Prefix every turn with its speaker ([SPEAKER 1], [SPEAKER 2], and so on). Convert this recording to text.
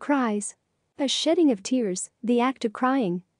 [SPEAKER 1] Cries. A shedding of tears, the act of crying.